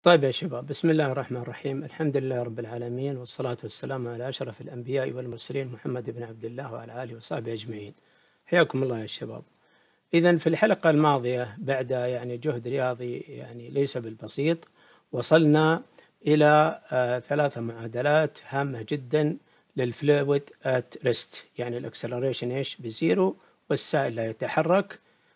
طيب يا شباب، بسم الله الرحمن الرحيم. الحمد لله رب العالمين، والصلاة والسلام على أشرف الأنبياء والمرسلين محمد بن عبد الله وعلى آله وصحبه أجمعين. حياكم الله يا شباب. إذن في الحلقة الماضية بعد جهد رياضي ليس بالبسيط، وصلنا إلى ثلاثة معادلات هامة جدا للفلويد ات ريست، يعني الأكسلريشن بزيرو والسائل لا يتحرك.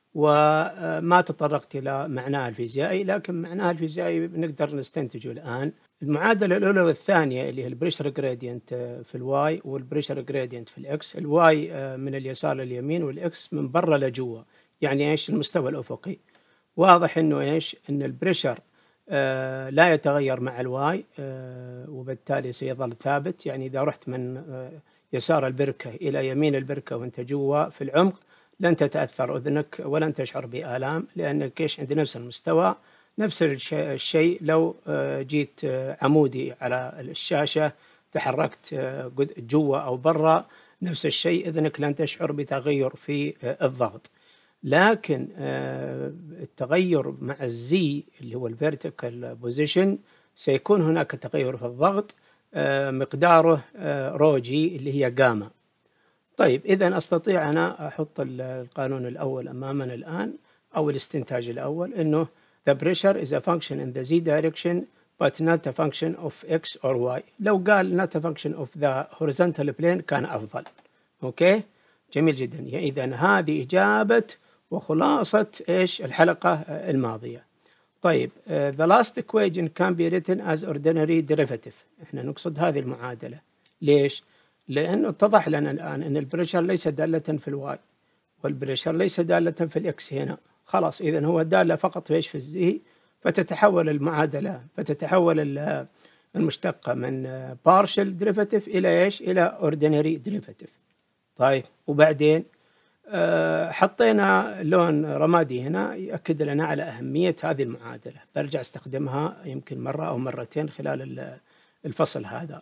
وما تطرقت إلى معناها الفيزيائي، لكن معناها الفيزيائي نقدر نستنتجه الآن. المعادلة الأولى والثانية اللي هي البريشر جريدينت في الواي والبريشر جريدينت في الإكس. الواي من اليسار لليمين، والإكس من برا لجوا، يعني المستوى الأفقي. واضح إنه إن البريشر لا يتغير مع الواي، وبالتالي سيظل ثابت. يعني إذا رحت من يسار البركة إلى يمين البركة وأنت جوا في العمق، لن تتأثر أذنك ولن تشعر بآلام، لأنك عند نفس المستوى. نفس الشيء لو جيت عمودي على الشاشة، تحركت جوا أو برا، نفس الشيء، أذنك لن تشعر بتغير في الضغط. لكن التغير مع الزي اللي هو الفيرتيكال بوزيشن سيكون هناك تغير في الضغط، مقداره روجي اللي هي جاما. طيب، إذن أستطيع أنا أحط القانون الأول أمامنا الآن، أو الاستنتاج الأول، إنه the pressure is a function in the z direction but not a function of x or y. لو قال not a function of the horizontal plane كان أفضل. أوكي، جميل جدا. إذن هذه إجابة وخلاصة الحلقة الماضية. طيب، the last equation can be written as ordinary derivative. إحنا نقصد هذه المعادلة. ليش؟ لأنه اتضح لنا الآن أن البريشر ليس دالة في الواي، والبريشر ليس دالة في الإكس هنا. خلاص، إذن هو دالة فقط في الزي، فتتحول المعادلة، فتتحول المشتقة من partial derivative إلى إلى ordinary derivative. طيب، وبعدين حطينا لون رمادي هنا يؤكد لنا على أهمية هذه المعادلة. برجع استخدمها يمكن مرة أو مرتين خلال الفصل هذا.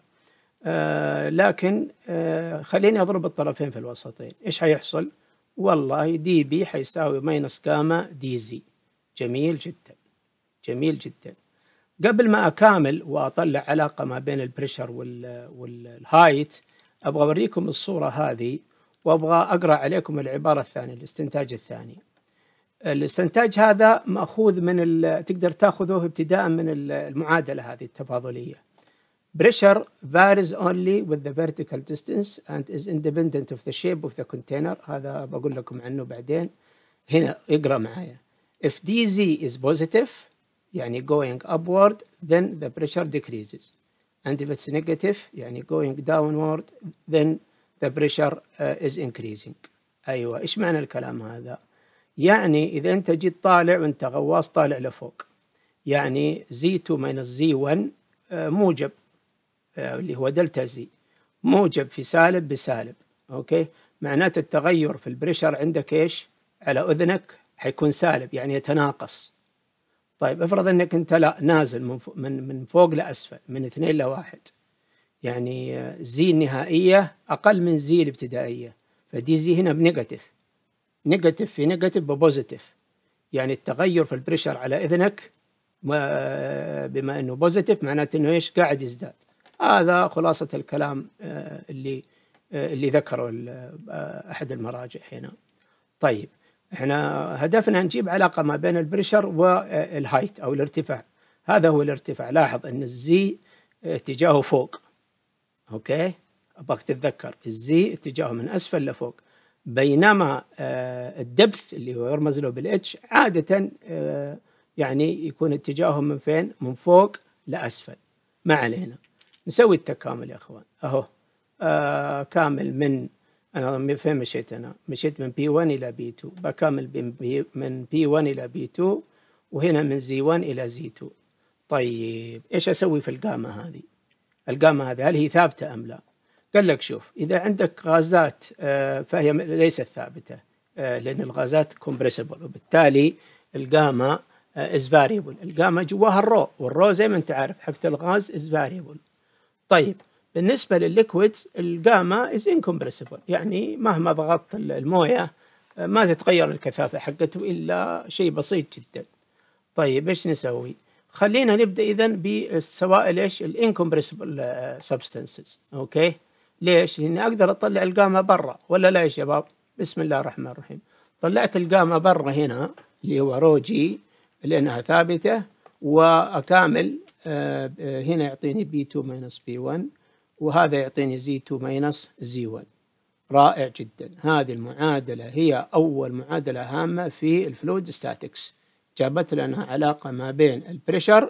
لكن خليني أضرب الطرفين في الوسطين. إيش هيحصل؟ والله دي بي حيساوي ماينس جاما دي زي. جميل جدا، جميل جدا. قبل ما أكامل وأطلع علاقة ما بين البريشر والهايت، أبغى أوريكم الصورة هذه، وأبغى أقرأ عليكم العبارة الثانية، الاستنتاج الثاني. الاستنتاج هذا مأخوذ من تقدر تأخذه ابتداء من المعادلة هذه التفاضلية. Pressure varies only with the vertical distance and is independent of the shape of the container. هذا بقول لكم عنه بعدين. هنا اقرأ معايا. If dz is positive، يعني going upward، then the pressure decreases. And if it's negative، يعني going downward، then the pressure is increasing. أيوة، إيش معنى الكلام هذا؟ يعني إذا أنت جيت طالع وأنت غواص طالع لفوق، يعني Z2 minus Z1 موجب، اللي هو دلتا زي، موجب في سالب بسالب. أوكي، معناته التغير في البريشر عندك على أذنك حيكون سالب، يعني يتناقص. طيب، افرض أنك أنت لا نازل من فوق لأسفل، من 2 ل1، يعني زي النهائية أقل من زي الابتدائية، فدي زي هنا بنيجاتيف، نيجاتيف في نيجاتيف ببوزيتيف، يعني التغير في البريشر على أذنك بما أنه بوزيتيف معناته أنه قاعد يزداد. هذا خلاصة الكلام اللي ذكره أحد المراجع هنا. طيب، احنا هدفنا نجيب علاقة ما بين البريشر والهايت أو الارتفاع. هذا هو الارتفاع. لاحظ أن الزي اتجاهه فوق. أوكي، أبغاك تتذكر الزي اتجاهه من أسفل لفوق، بينما الدبث اللي هو يرمز له بالاتش عادة يعني يكون اتجاهه من فين؟ من فوق لأسفل. ما علينا، نسوي التكامل يا أخوان. أهو كامل من أنا فين مشيت؟ أنا مشيت من P1 إلى P2، بكامل من P1 إلى P2، وهنا من Z1 إلى Z2. طيب، إيش أسوي في القامة هذه؟ القامة هذه هل هي ثابتة أم لا؟ قال لك شوف، إذا عندك غازات فهي ليست ثابتة، لأن الغازات كومبريسبل، وبالتالي القامة is variable. القامة جواها الرو، والرو زي ما أنت عارف حقت الغاز is variable. طيب، بالنسبة للليكويدز القامة is incompressible، يعني مهما ضغطت الموية ما تتغير الكثافة حقته إلا شيء بسيط جدا. طيب، إيش نسوي؟ خلينا نبدأ إذن بالسوائل إيش؟ الانكمبرسبل سبستانسز. أوكي؟ ليش؟ لأني أقدر أطلع الجاما برا ولا لا يا شباب؟ بسم الله الرحمن الرحيم. طلعت الجاما برا هنا اللي هو رو جي لأنها ثابتة، وأكامل هنا يعطيني B2 minus B1، وهذا يعطيني Z2 minus Z1. رائع جدا. هذه المعادلة هي أول معادلة هامة في الفلويد ستاتكس، جابت لنا علاقة ما بين البريشر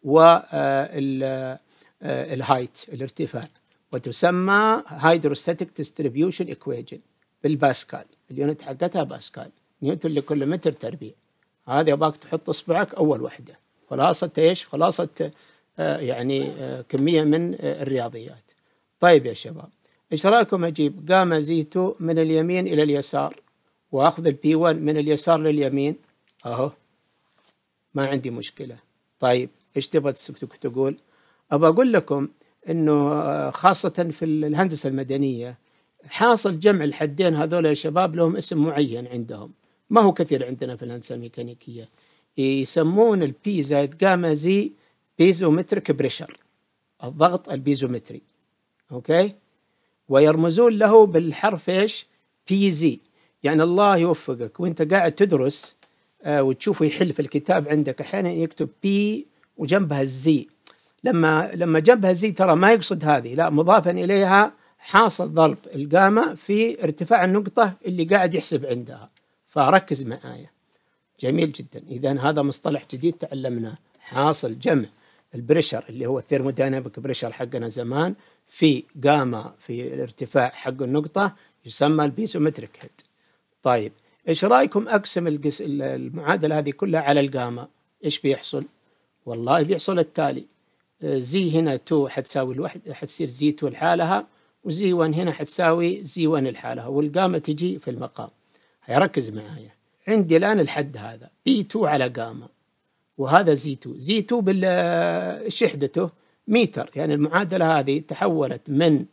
والهايت الارتفاع، وتسمى هيدروستاتيك ديستريبيوشن ايكويجن بالباسكال. اليونت حقتها باسكال، نيوتن لكل متر تربيع. هذا يبغاك تحط اصبعك اول وحدة. خلاصة ايش؟ خلاصة كمية من الرياضيات. طيب يا شباب، ايش رايكم اجيب جاما زيتو من اليمين الى اليسار واخذ البي 1 من اليسار لليمين؟ اهو ما عندي مشكلة. طيب ايش تبغى تقول؟ ابى اقول لكم انه خاصة في الهندسة المدنية حاصل جمع الحدين هذول يا شباب لهم اسم معين عندهم، ما هو كثير عندنا في الهندسة الميكانيكية. يسمون البي زائد جاما زي بيزومتريك بريشر، الضغط البيزومتري. اوكي؟ ويرمزون له بالحرف ايش؟ بي زي. يعني الله يوفقك وانت قاعد تدرس وتشوفه يحل في الكتاب عندك احيانا يكتب بي وجنبها الزي. لما جنبها الزي ترى ما يقصد هذه، لا، مضافا اليها حاصل ضرب الجاما في ارتفاع النقطة اللي قاعد يحسب عندها. فركز معايا. جميل جدا. إذن هذا مصطلح جديد تعلمناه، حاصل جمع البريشر اللي هو الثيرموديناميك بريشر حقنا زمان في جاما في الارتفاع حق النقطة، يسمى البيزومتريك هيد. طيب إيش رأيكم أقسم المعادلة هذه كلها على الجاما؟ إيش بيحصل؟ والله بيحصل التالي: زي هنا 2 حتساوي الواحد، حتصير زي 2 لحالها، وزي 1 هنا حتساوي زي 1 لحالها، والجاما تجي في المقام. هيركز معايا. عندي الآن الحد هذا B2 على جاما، وهذا Z2. Z2 بالشحدته متر، يعني المعادلة هذه تحولت من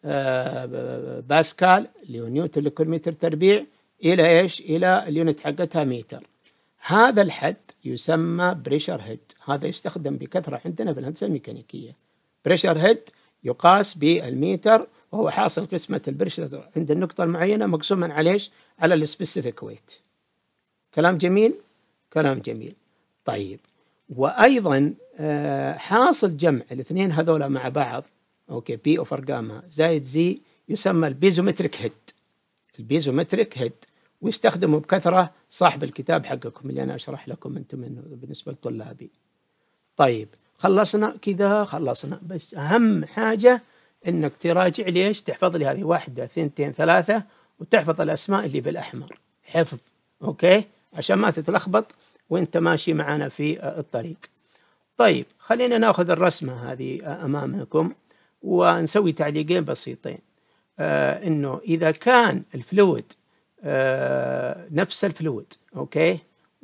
باسكال اللي هو نيوتن لكل متر تربيع إلى إيش؟ إلى اليونت حقتها متر. هذا الحد يسمى بريشر هيد. هذا يستخدم بكثرة عندنا في الهندسة الميكانيكية. بريشر هيد يقاس بالمتر، وهو حاصل قسمة البريشر عند النقطة المعينة مقسوما على إيش؟ على السبيسيفيك ويت. كلام جميل؟ كلام جميل. طيب، وأيضا حاصل جمع الاثنين هذولا مع بعض، أوكي، بي أوفر جاما زائد زي، يسمى البيزومتريك هيد. البيزومتريك هيد، ويستخدموا بكثرة صاحب الكتاب حقكم اللي أنا أشرح لكم أنتم منه بالنسبة لطلابي. طيب خلصنا كذا، خلصنا. بس أهم حاجة إنك تراجع لي إيش؟ تحفظ لي هذه 1 2 3، وتحفظ الأسماء اللي بالأحمر حفظ. أوكي؟ عشان ما تتلخبط وإنت ماشي معنا في الطريق. طيب خلينا ناخذ الرسمة هذه أمامكم ونسوي تعليقين بسيطين. إنه إذا كان الفلويد نفس الفلويد، أوكي،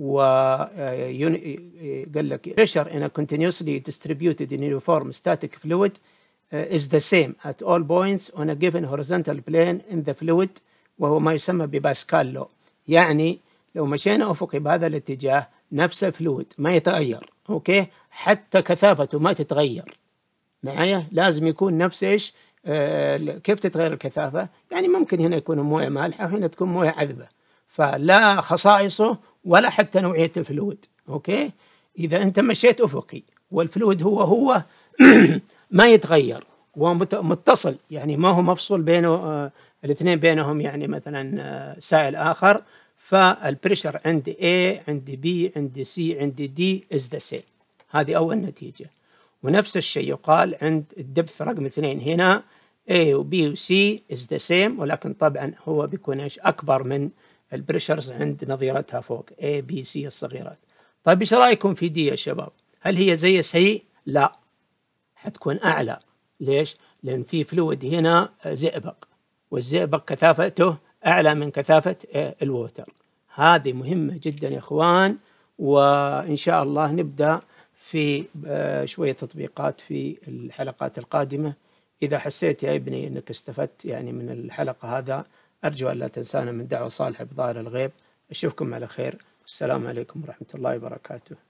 قال لك pressure in a continuously distributed uniform static fluid is the same at all points on a given horizontal plane in the fluid، وهو ما يسمى بباسكال لو. يعني لو مشينا أفقي بهذا الاتجاه نفس الفلويد ما يتغير، أوكي، حتى كثافته ما تتغير معايا، لازم يكون نفس إيش؟ كيف تتغير الكثافة؟ يعني ممكن هنا يكون موية مالحة وهنا تكون موية عذبة، فلا خصائصه ولا حتى نوعية الفلويد. أوكي، إذا أنت مشيت أفقي والفلويد هو ما يتغير ومتصل، يعني ما هو مفصول بينه الاثنين بينهم، يعني مثلا سائل آخر، فالبريشر عند A عند B عند C عند D is the same. هذه أول نتيجة. ونفس الشيء يقال عند الدبث رقم 2 هنا A و B و C is the same، ولكن طبعا هو بيكون إيش؟ أكبر من البريشرز عند نظيرتها فوق A B C الصغيرات. طيب إيش رأيكم في دي يا شباب؟ هل هي زي سي؟ لا، حتكون أعلى. ليش؟ لأن في فلويد هنا زئبق، والزئبق كثافته أعلى من كثافة الووتر. هذه مهمة جدا يا إخوان، وإن شاء الله نبدأ في شوية تطبيقات في الحلقات القادمة. إذا حسيت يا ابني أنك استفدت يعني من الحلقة هذا، أرجو أن لا تنسانا من دعوة صالحة بظاهر الغيب. أشوفكم على خير. السلام عليكم ورحمة الله وبركاته.